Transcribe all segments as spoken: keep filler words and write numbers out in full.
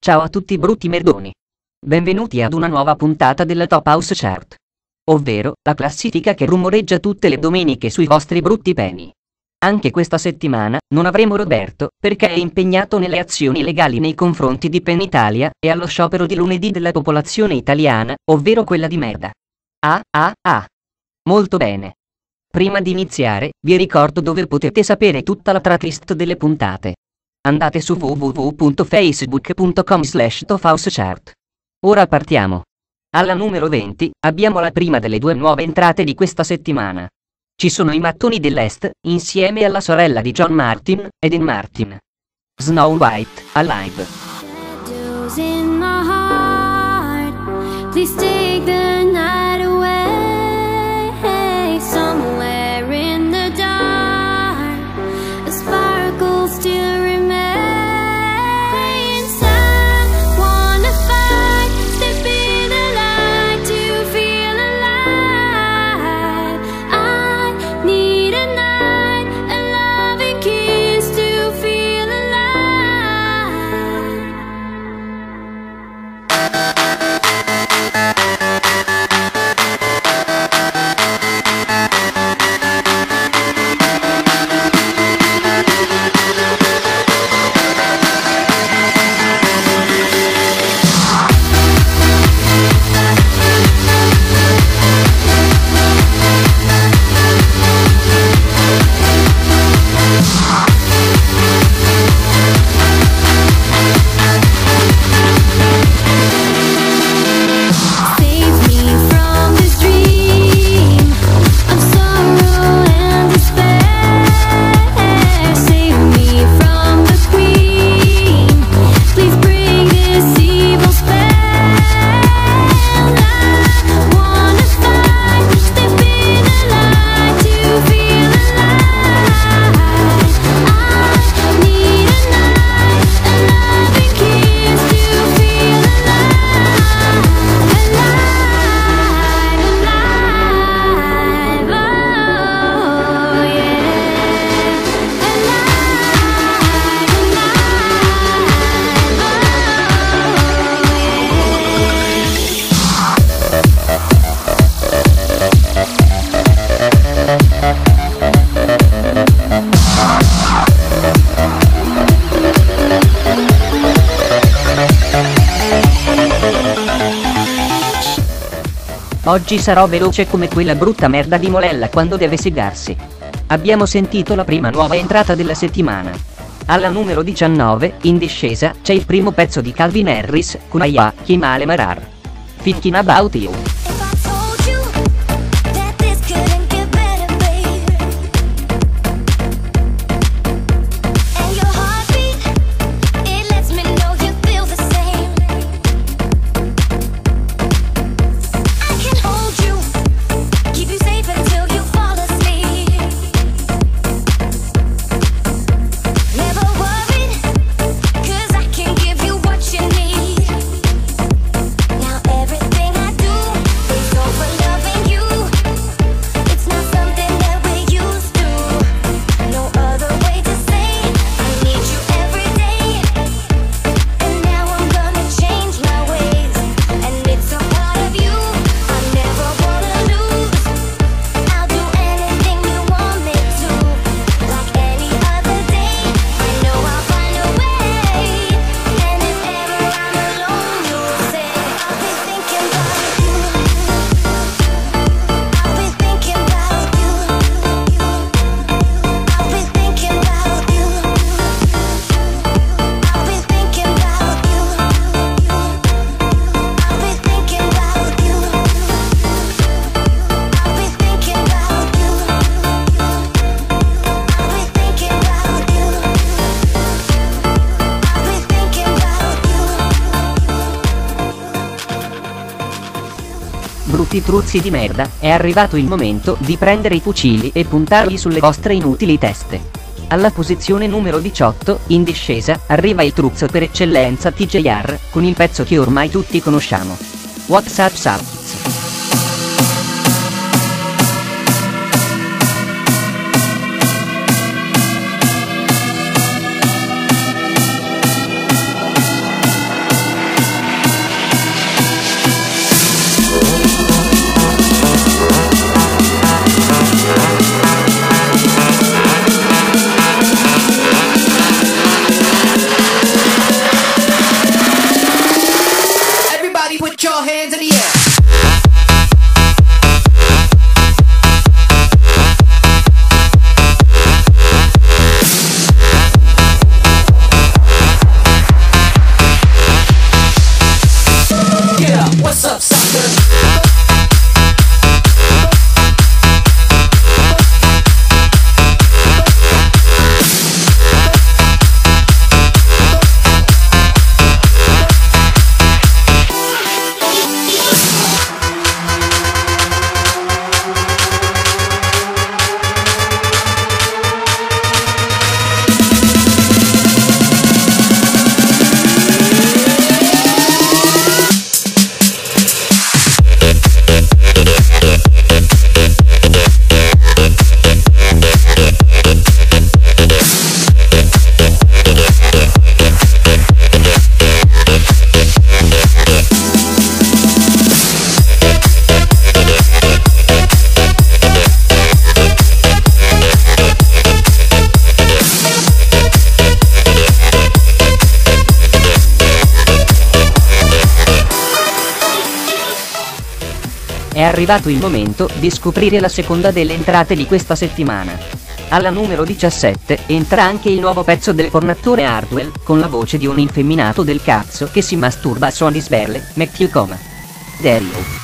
Ciao a tutti brutti merdoni. Benvenuti ad una nuova puntata della Top House Chart. Ovvero, la classifica che rumoreggia tutte le domeniche sui vostri brutti peni. Anche questa settimana, non avremo Roberto, perché è impegnato nelle azioni legali nei confronti di Pen Italia, e allo sciopero di lunedì della popolazione italiana, ovvero quella di merda. Ah, ah, ah. Molto bene. Prima di iniziare, vi ricordo dove potete sapere tutta la tracklist delle puntate. Andate su w w w punto facebook punto com slash top house chart. Ora partiamo. Alla numero venti, abbiamo la prima delle due nuove entrate di questa settimana. Ci sono i Mattoni dell'Est, insieme alla sorella di John Martin, Eden Martin. Snow White, Alive. Shadows in my heart, please take the night away. Somewhere in the dark, a sparkle still remains. I wanna fight, step in the light to feel alive. I need a night, a loving kiss to feel alive. Save me from this dream of sorrow and despair. Save me from the queen. Please break this evil spell. I wanna fight, step in the light to feel alive. I need a night, a loving kiss to feel alive. Alive, alive, oh yeah. Alive, alive, oh yeah. Oggi sarò veloce come quella brutta merda di Molella quando deve segarsi. Abbiamo sentito la prima nuova entrata della settimana. Alla numero diciannove, in discesa, c'è il primo pezzo di Calvin Harris, con Aya, Kimale Marar. Thinking About You. If I told you that this couldn't get better, babe, and your heartbeat, it lets me know you feel the same. I can hold you, keep you safe until you fall asleep. Never worried, 'cause I can give you what you need. Now everything I do is all for loving you. It's not something that we're used to. No other way to say I need you every day. And now I'm gonna change my ways, and it's a part of you I never wanna lose. I'll do anything you want me to, like any other day. I know I'll find a way. And if ever I'm alone, you'll say I'll be thinking about you. I'll be thinking about you. I'll be thinking about you. I'll be thinking about you. I'll be thinking about you. I'll be thinking about you. I'll be thinking about you. I'll be thinking about you. Brutti truzzi di merda, è arrivato il momento di prendere i fucili e puntarli sulle vostre inutili teste. Alla posizione numero diciotto, in discesa, arriva il truzzo per eccellenza T J R, con il pezzo che ormai tutti conosciamo. What's Up Subs. your hands in the air. Yeah, what's up, sucker? È arrivato il momento di scoprire la seconda delle entrate di questa settimana. Alla numero diciassette entra anche il nuovo pezzo del fornattore Hardwell, con la voce di un infemminato del cazzo che si masturba a suoni sberle, Matthew Coma. Dario.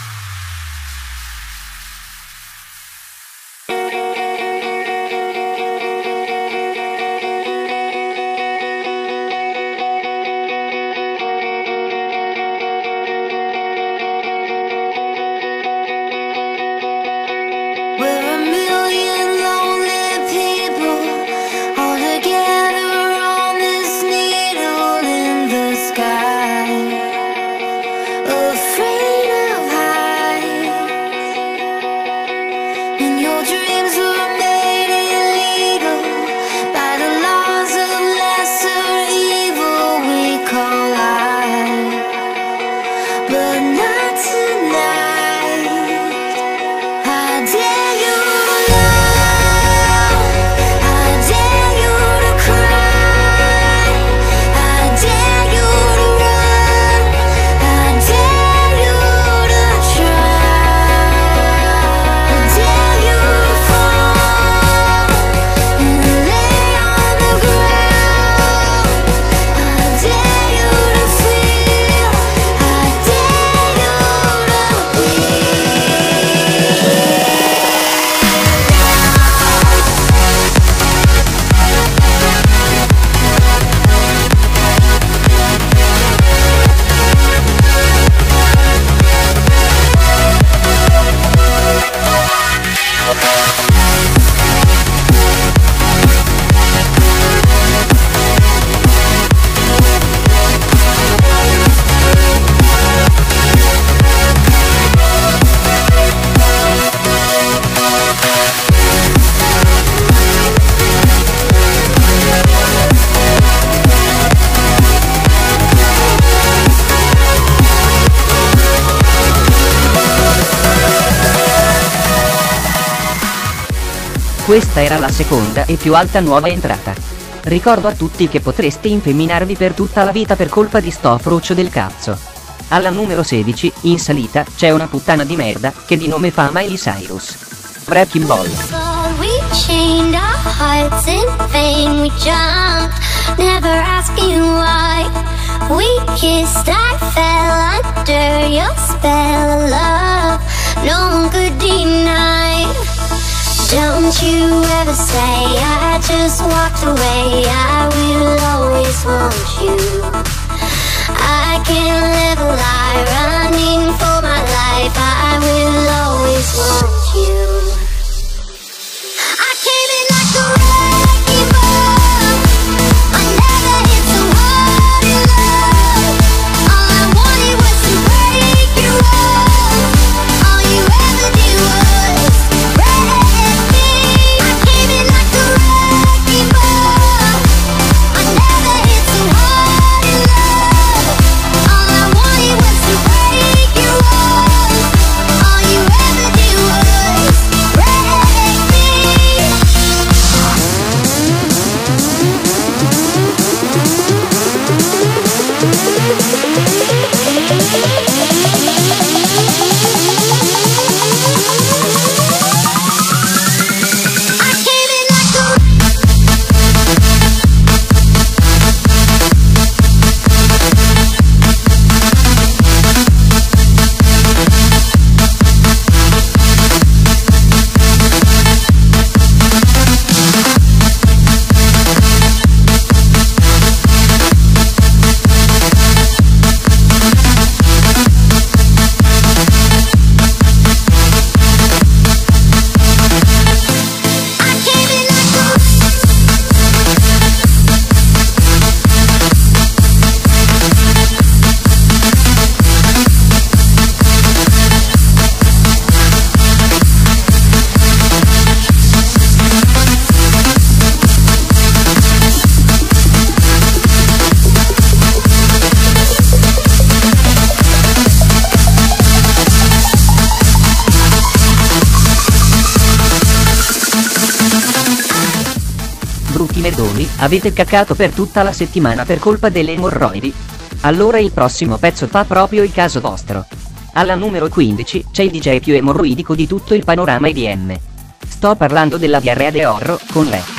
Questa era la seconda e più alta nuova entrata. Ricordo a tutti che potreste infemminarvi per tutta la vita per colpa di sto fruccio del cazzo. Alla numero sedici, in salita, c'è una puttana di merda, che di nome fa Miley Cyrus. Wrecking Ball. We chained our hearts in vain, we jumped, never asking why. We kissed, I fell under your spell of love, no one could deny. Don't you ever say I just walked away, I will always want you. I can't live a lie, running for my life, I will always want you. I came in like a wrecking ball, I never hit so hard in love. All I wanted was to break your walls, all you ever did was break me. I came in like a wrecking ball, I never hit so hard in love. All I wanted was to break your walls, all you ever did was break me. nerdoni, avete caccato per tutta la settimana per colpa delle emorroidi? Allora il prossimo pezzo fa proprio il caso vostro. Alla numero quindici c'è il D J più emorroidico di tutto il panorama E D M. Sto parlando della diarrea de Horro con le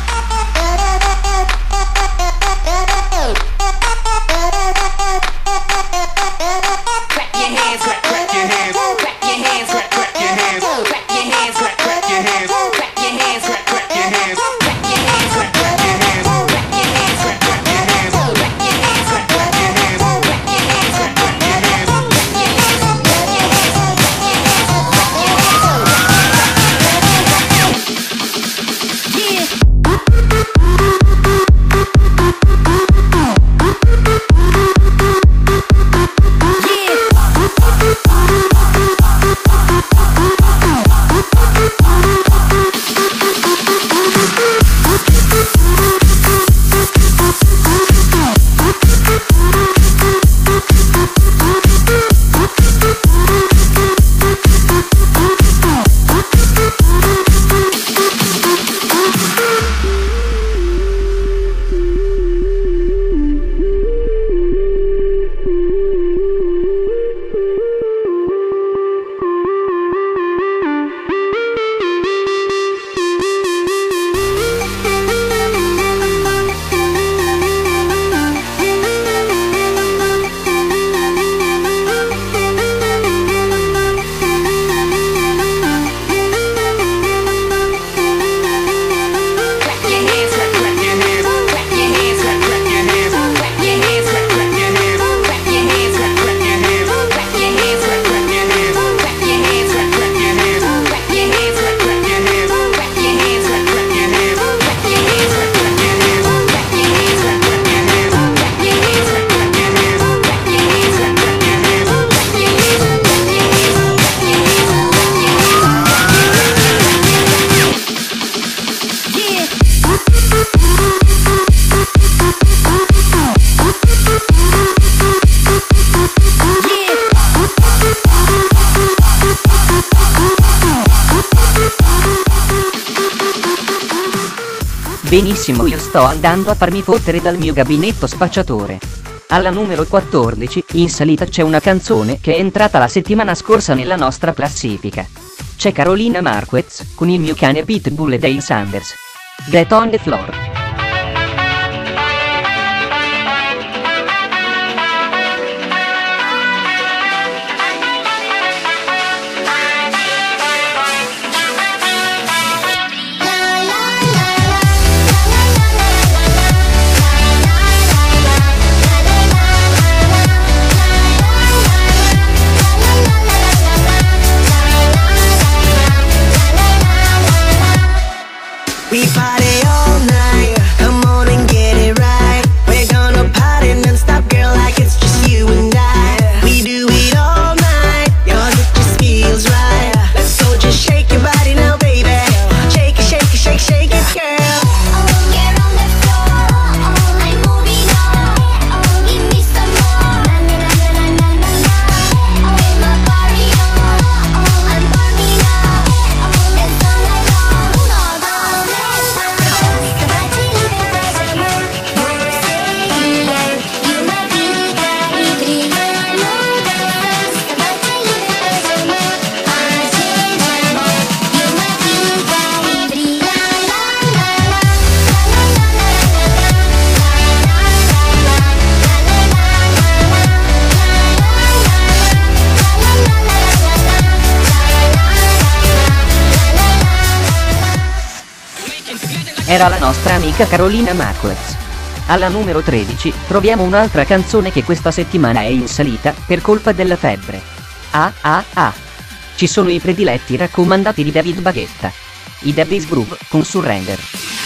Benissimo, io sto andando a farmi fottere dal mio gabinetto spacciatore. Alla numero quattordici, in salita c'è una canzone che è entrata la settimana scorsa nella nostra classifica. C'è Carolina Marquez, con il mio cane Pitbull e Dale Sanders. Get on the floor. We party all night, come on and get it right. We're gonna party non-stop, girl, like it's just you and I. We do it all night, yours it just feels right. Let's go, just shake your body now, baby. Shake it, shake it, shake, shake it, girl. Oh, get on the floor, oh, I'm moving on. Oh, give me some more. Na na na na na na na. Oh, it's my party on. Oh, I'm burning up. Oh, let's go, let's go. Uno, dos, tres, Era la nostra amica Carolina Marquez. Alla numero tredici troviamo un'altra canzone che questa settimana è in salita per colpa della febbre. Ah ah ah. Ci sono i prediletti raccomandati di David Baghetta. I Daddy's Groove con Surrender.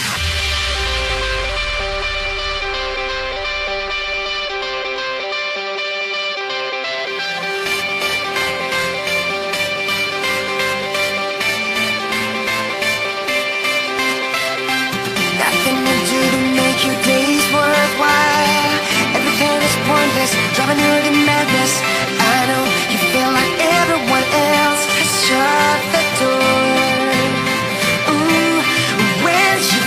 Nothing to do to make your days worthwhile. Everything is pointless, driving you to madness. I know you feel like everyone else has shut the door. Ooh, where's your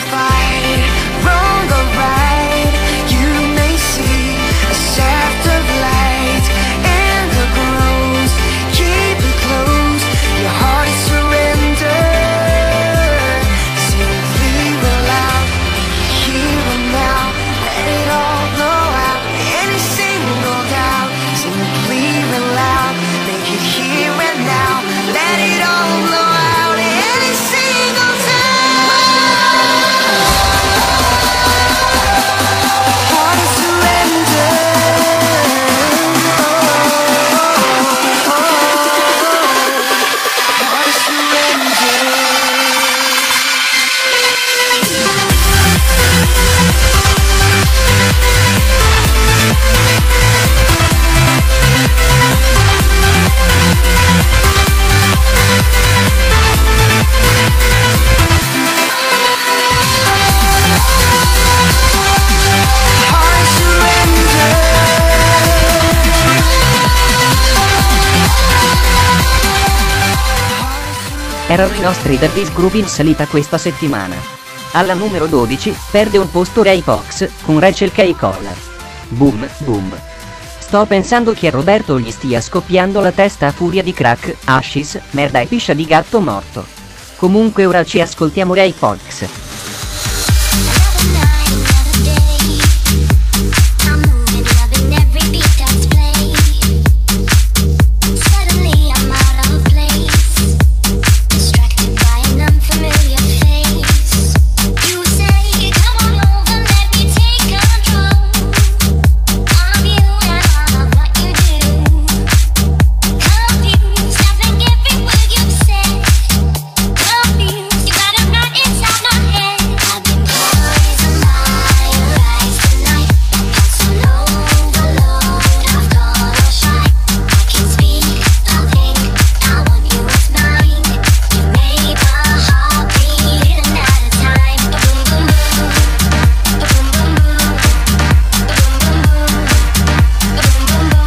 erano i nostri The Beast Groove in salita questa settimana. Alla numero dodici, perde un posto Ray Fox, con Rachel K. Collar. Boom, boom. Sto pensando che a Roberto gli stia scoppiando la testa a furia di crack, hashish, merda e piscia di gatto morto. Comunque ora ci ascoltiamo Ray Fox. Another night, another day. I'm moving, loving every beat that's played. Suddenly I'm out of place, distracted by an unfamiliar face. You say, come on over, let me take control of you and all of what you do. Confused, loving every word you've said. Confused, you got a knot inside my head. I've been poisoned by your eyes tonight. It's an overload, I've gone all shy. I can speak, I think, I want you as mine. You make my heart beat at a time. Boom, boom, boom. Boom, boom, boom. Boom, boom, boom. Boom, boom, boom. Boom, boom,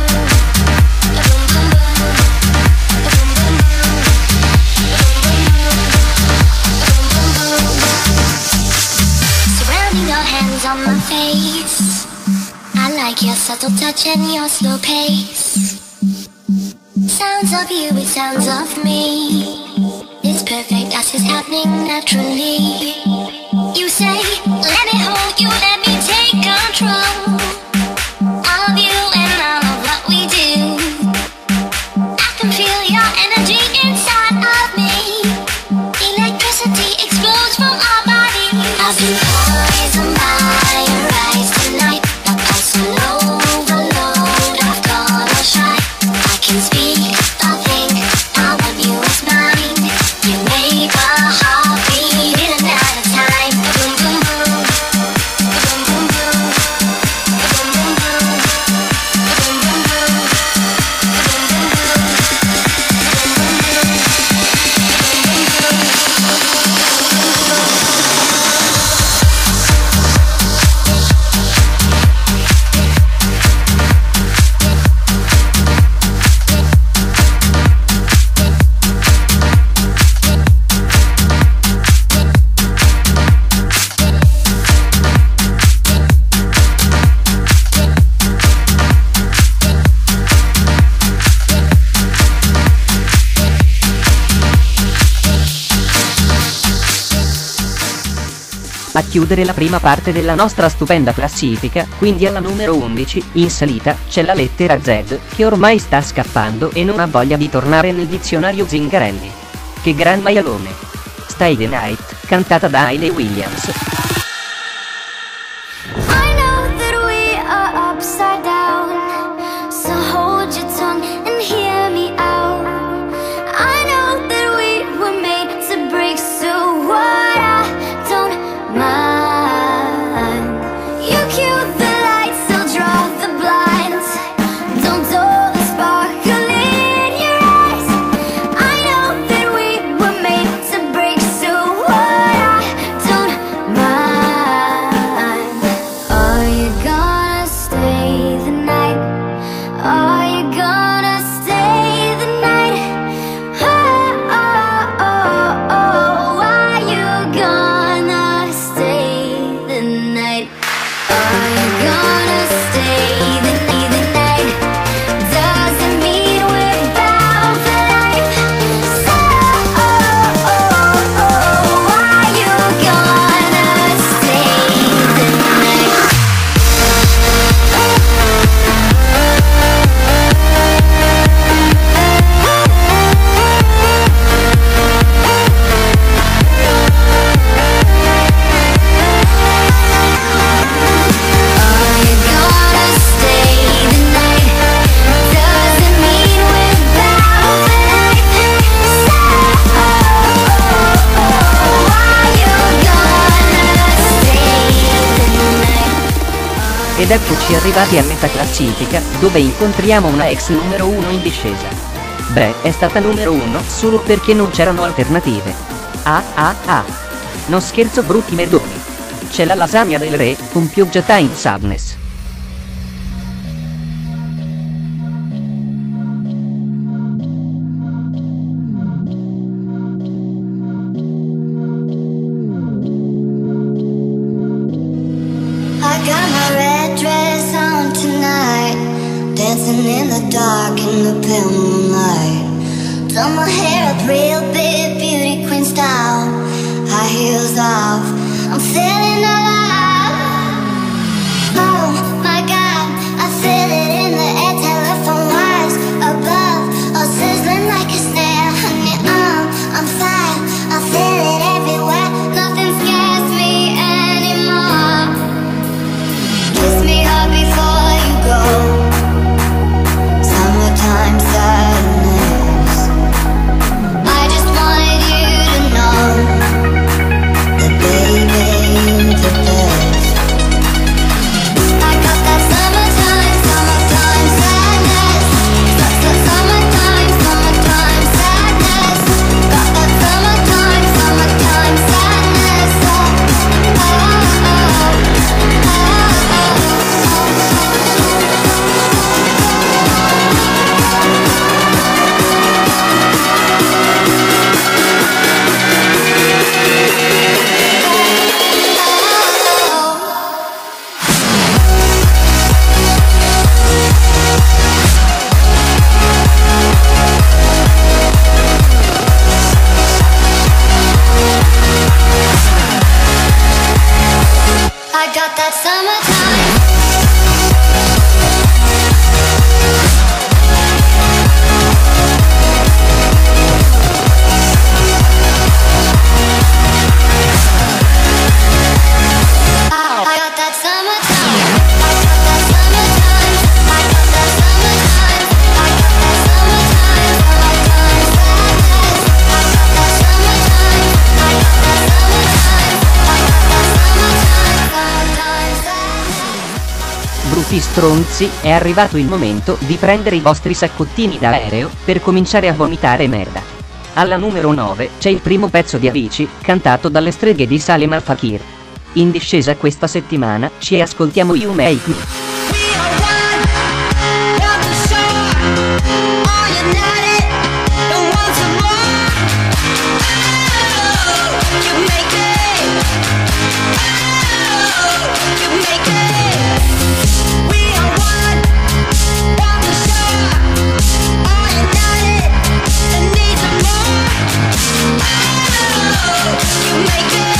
boom. Surrounding your hands on my face. I like your subtle touch and your slow pace. Sounds of you, it sounds of me. It's perfect as is happening naturally. You say, let me hold you, let me take control of you and all of what we do. I can feel your energy inside of me. Electricity explodes from our body. I've been poisoned by your eyes tonight. My pulse will overload. I've gone all shy. I can speak, I think, I want you as mine. You make my heart beat in and out of time. Boom, boom, boom. Boom, boom, boom. Boom, boom, boom. Boom, boom, boom. Boom, boom, boom. A chiudere la prima parte della nostra stupenda classifica, quindi alla numero undici, in salita, c'è la lettera Z, che ormai sta scappando e non ha voglia di tornare nel dizionario Zingarelli. Che gran maialone. Stay the Night, cantata da Hayley Williams. I know that we are upside down, so hold your tongue and hear me out. I know that we were made to break, so what, I don't mind. You cue the lights, I'll draw the blinds. Don't dull the sparkle in your eyes. I know that we were made to break, so what, I don't mind. Are you gonna stay the night? Are you gonna stay the night? Oh, oh, oh, oh. Are you gonna stay the night? Are you gonna stay the night? The night doesn't mean we're bound for life. So, oh, oh, oh. Are you gonna stay the night? Are you gonna stay the night? Doesn't mean we're bound for life. So, oh, oh, oh. Are you gonna stay the night? Ed eccoci arrivati a metà classifica, dove incontriamo una ex numero uno in discesa. Beh, è stata numero uno solo perché non c'erano alternative. Ah ah ah. Non scherzo, brutti merdoni. C'è la lasagna del re, con pioggia time sadness. dancing in the dark in the pale moonlight. Done my hair up real big, beauty queen style. High heels off, I'm feeling alive. Oh my God, I feel it in the air, telephone wires above, all sizzling like a snare. Honey, I'm on fire, I feel it everywhere. Nothing scares me anymore. Kiss me hard before you go. Summertime sadness. I just wanted you to know that baby, you're the best. I got that summertime, summertime sadness. Su- su- Summertime, summertime sadness. Got that summertime, summertime sadness. Oh, oh, oh, oh, oh. I got that summertime. I got that summertime. I got that summertime. I got that summertime. I got that summertime. Summertime sadness. I got that summertime. I got that summertime. I got that summertime. Summertime sadness. Brutti stronzi, è arrivato il momento di prendere i vostri saccottini da aereo per cominciare a vomitare merda. Alla numero nove c'è il primo pezzo di Avicii, cantato dalle streghe di Salem Al Fakir. In discesa questa settimana ci ascoltiamo You Make Me. We are one, not the shore. All united, don't want some more. Oh, you make it. Oh, you make it. We are one, not the shore. All united, and need some more. Oh, you make it.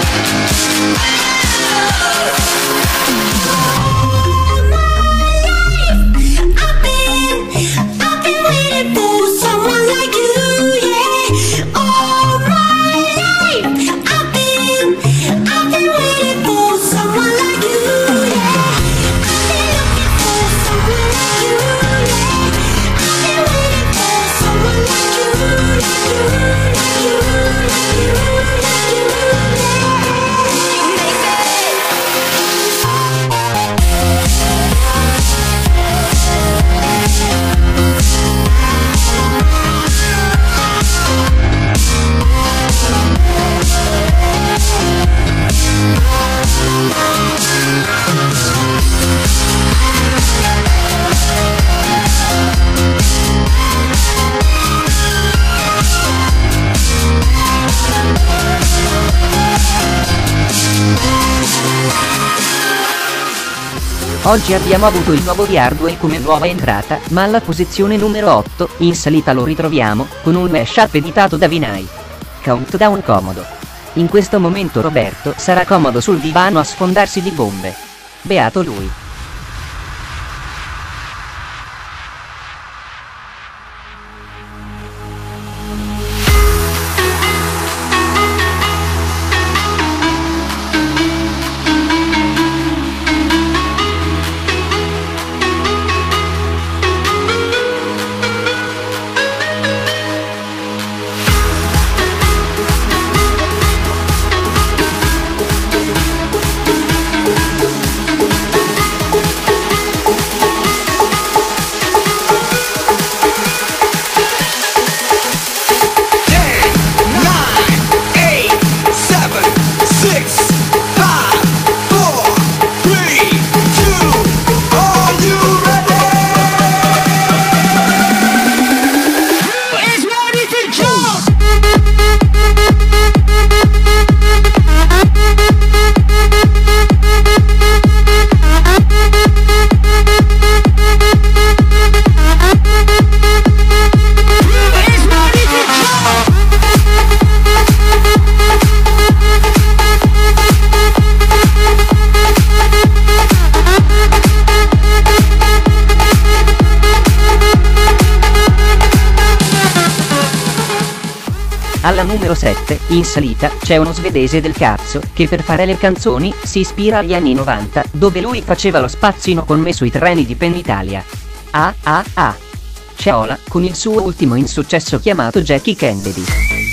Oggi abbiamo avuto il nuovo di Hardwell come nuova entrata, ma alla posizione numero otto, in salita lo ritroviamo, con un mashup editato da Vinay. Countdown comodo. In questo momento Roberto sarà comodo sul divano a sfondarsi di bombe. Beato lui. I Alla numero sette, in salita, c'è uno svedese del cazzo, che per fare le canzoni, si ispira agli anni novanta, dove lui faceva lo spazzino con me sui treni di Penitalia. Ah ah ah. C'è Ola, con il suo ultimo insuccesso chiamato Jackie Kennedy.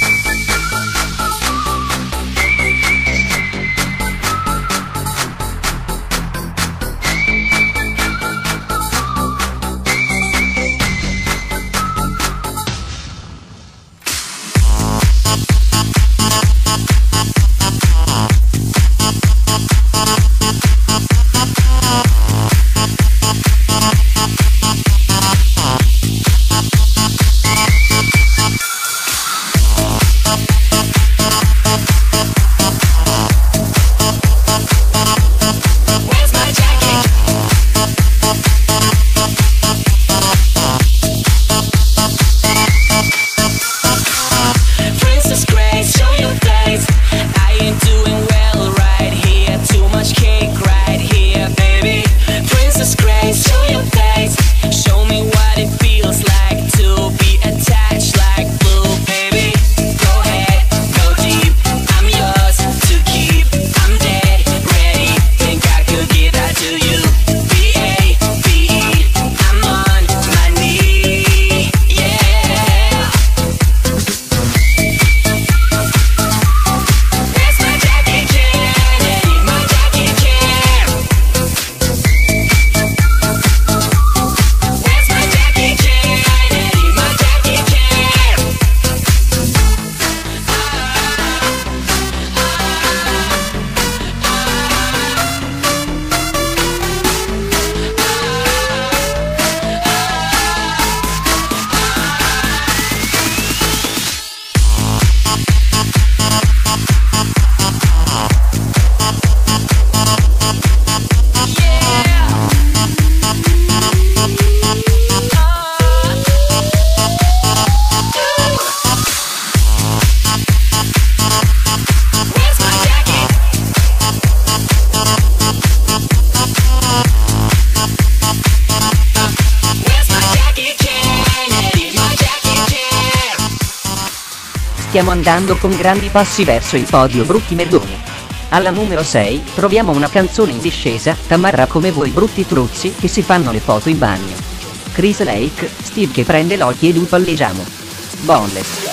Stiamo andando con grandi passi verso il podio brutti merdoni. Alla numero sei, troviamo una canzone in discesa, Tamarra come voi brutti truzzi che si fanno le foto in bagno. Chris Lake, Steve che prende l'occhio ed un palleggiamo. Boneless.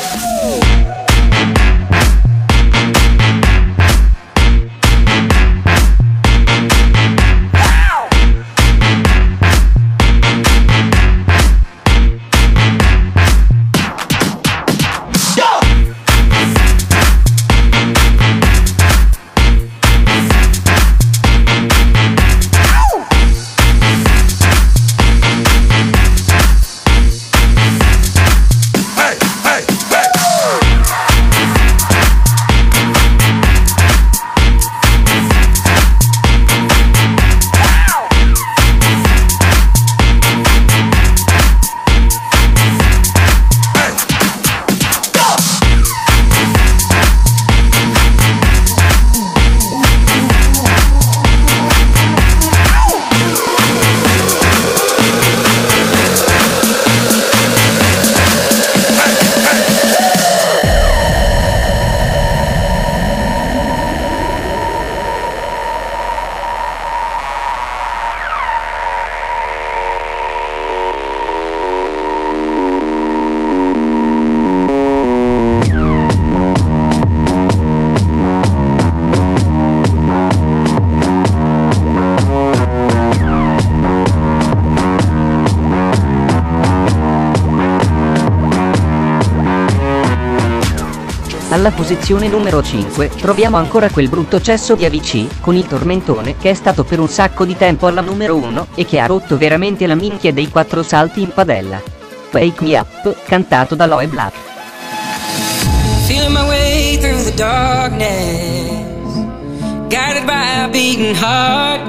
Alla posizione numero cinque troviamo ancora quel brutto cesso di A V C, con il tormentone che è stato per un sacco di tempo alla numero uno e che ha rotto veramente la minchia dei quattro salti in padella. Wake Me Up, cantato da Loe Black. Feeling my way through the darkness, guided by a beating heart.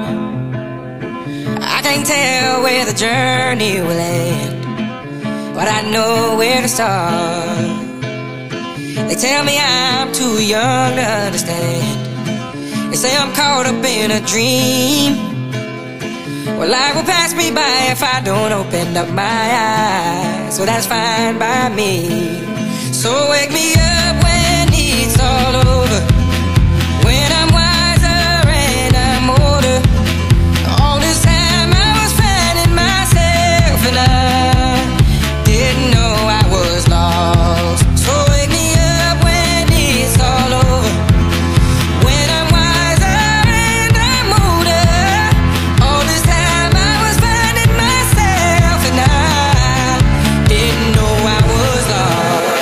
I can't tell where the journey will end, but I know where to start. They tell me I'm too young to understand. They say I'm caught up in a dream. Well, life will pass me by if I don't open up my eyes. So that's fine by me. So wake me up when it's all over, when I'm wiser and I'm older. All this time I was finding myself and I didn't know I was lost. So wake me up when it's all over, when I'm wiser and I'm older. All this time I was finding myself and I didn't know I was lost.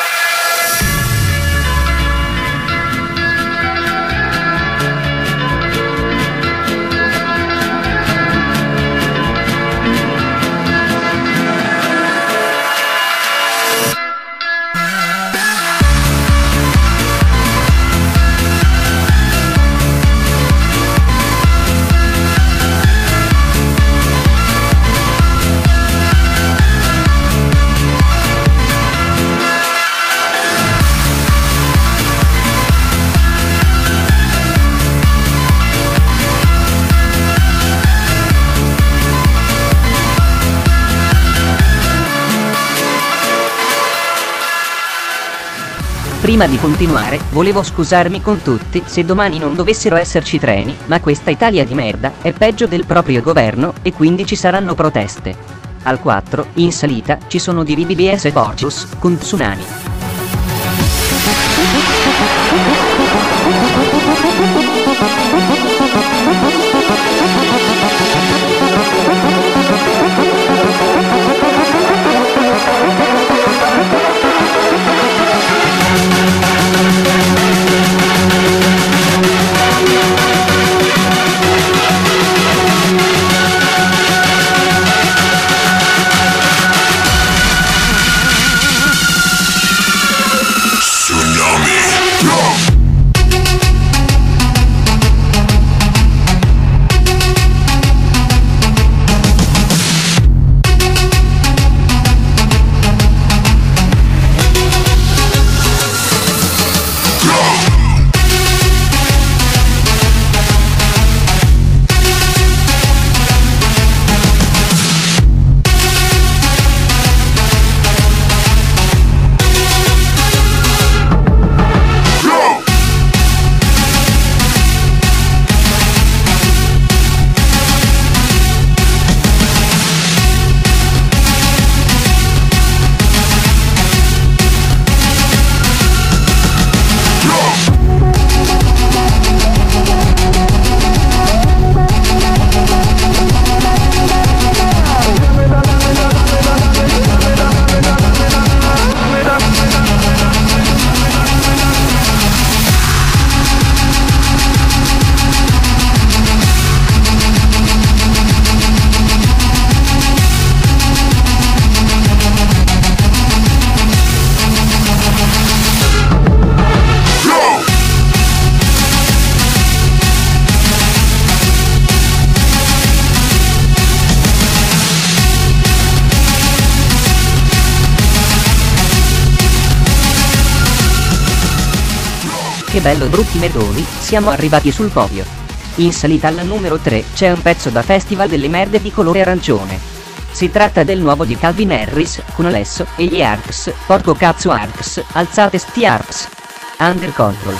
Prima di continuare, volevo scusarmi con tutti se domani non dovessero esserci treni, ma questa Italia di merda è peggio del proprio governo e quindi ci saranno proteste. Al quattro, in salita, ci sono di B B S Porcius, con tsunami. Che bello brutti medoni, siamo arrivati sul podio. In salita alla numero tre c'è un pezzo da Festival delle Merde di colore arancione. Si tratta del nuovo di Calvin Harris, con Alesso e gli Arcs, porco cazzo Arcs, alzate sti Arcs. Under Control.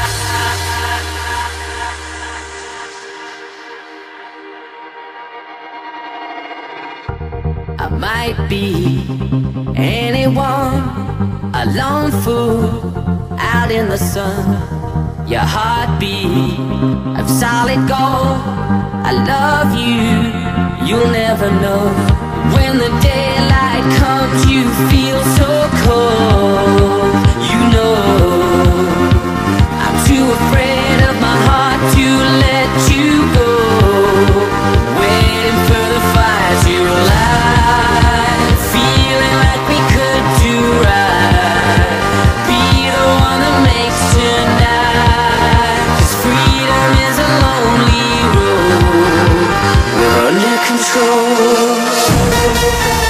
I might be anyone, a lone fool out in the sun. Your heartbeat of solid gold. I love you, you'll never know. When the daylight comes, you feel so cold. You know, I'm too afraid of my heart to let you go. Waiting for the fire to light, feeling like we could do right. Be the one that makes tonight. 'Cause freedom is a lonely road. We're under control.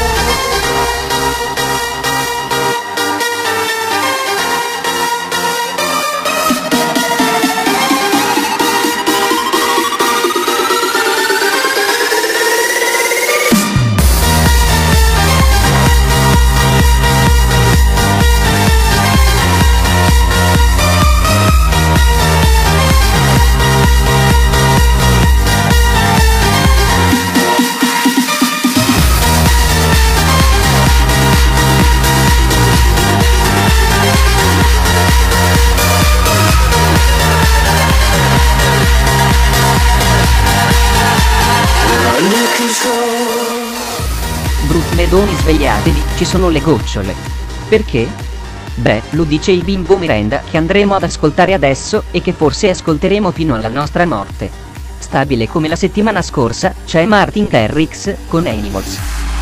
Medoni, svegliatevi, ci sono le gocciole. Perché? Beh, lo dice il bimbo merenda che andremo ad ascoltare adesso e che forse ascolteremo fino alla nostra morte. Stabile come la settimana scorsa, c'è Martin Garrix con Animals.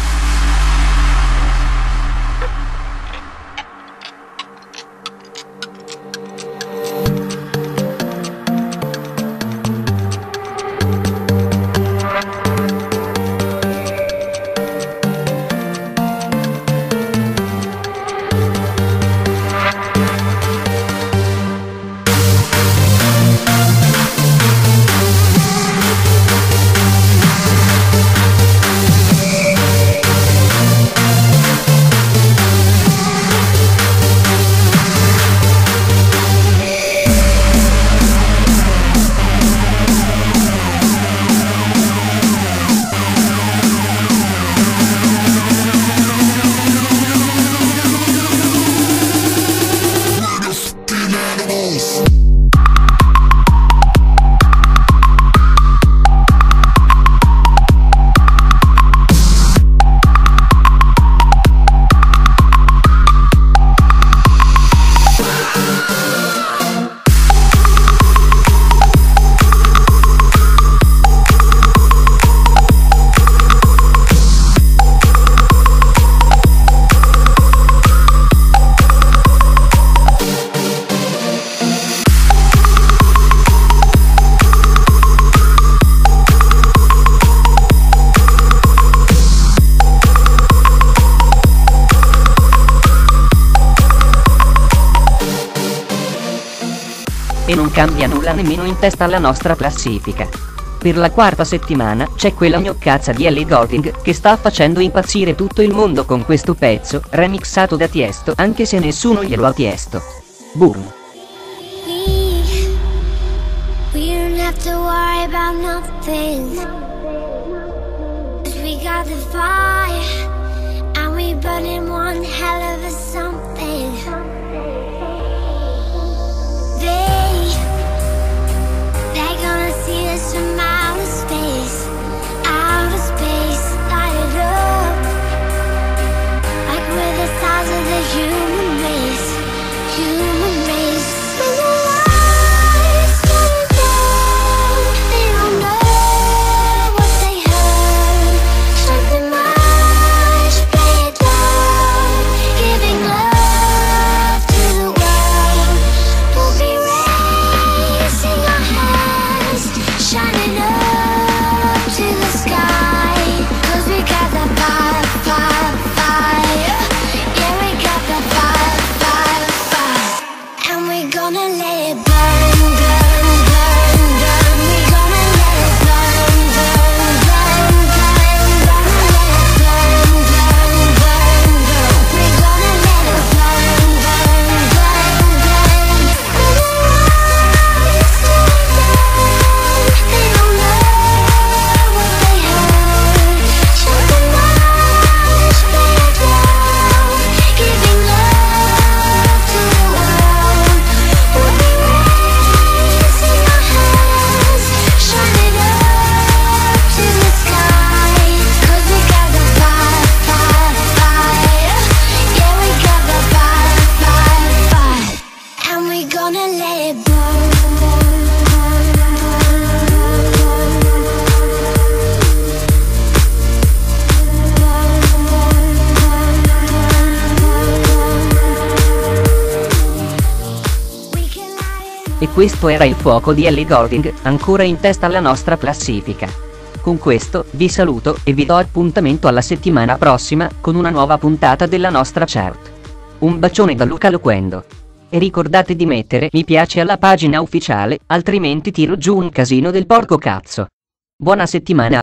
E non cambia nulla nemmeno in testa alla nostra classifica. Per la quarta settimana c'è quella gnoccazza di Ellie Goulding che sta facendo impazzire tutto il mondo con questo pezzo remixato da Tiesto, anche se nessuno glielo ha chiesto. Boom. We, we don't have to worry about nothing. 'Cause we got the fire, and we burning one hell of a something. They, they're gonna see us from outer space, outer space, light it up, like we're the size of the human race, human race. When the lights come down, they don't know what they heard. Something much, play it down, giving love to the world. We'll be raising our hands, shining up to the sky. 'Cause we got that fire, fire, fire. Yeah, we got that fire, fire, fire. And we're gonna let it burn, burn, burn, burn. We're gonna let it burn, burn, burn, burn. Gonna let it burn, burn, burn, burn. We're gonna let it burn, burn, burn, burn. When the lights come down, they don't know what they heard. Something much, play it down, giving love to the world. We'll be raising our hands, shining up to the sky. 'Cause we got the fire, fire, fire. Yeah, we got the fire, fire, fire. And we're gonna let it burn. We can light it. E questo era il fuoco di Ellie Goulding, ancora in testa alla nostra classifica. Con questo vi saluto e vi do appuntamento alla settimana prossima con una nuova puntata della nostra chart. Un bacione da Luca Loquendo. E ricordate di mettere mi piace alla pagina ufficiale, altrimenti tiro giù un casino del porco cazzo. Buona settimana.